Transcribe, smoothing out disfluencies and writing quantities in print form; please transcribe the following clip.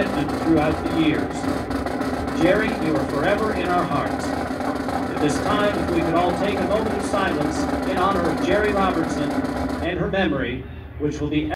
commitment throughout the years. Jerry, you are forever in our hearts. At this time, if we could all take a moment of silence in honor of Jerry Robertson and her memory, which will be